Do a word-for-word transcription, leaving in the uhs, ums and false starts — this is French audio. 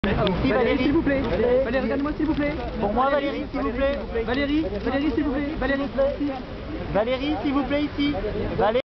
Ici, Valérie, s'il vous plaît. Valérie, regarde-moi, s'il vous plaît. Pour moi, Valérie, s'il vous plaît. Valérie, Valérie, s'il vous plaît. Valérie, ici. Valérie, s'il vous plaît, ici. Valérie.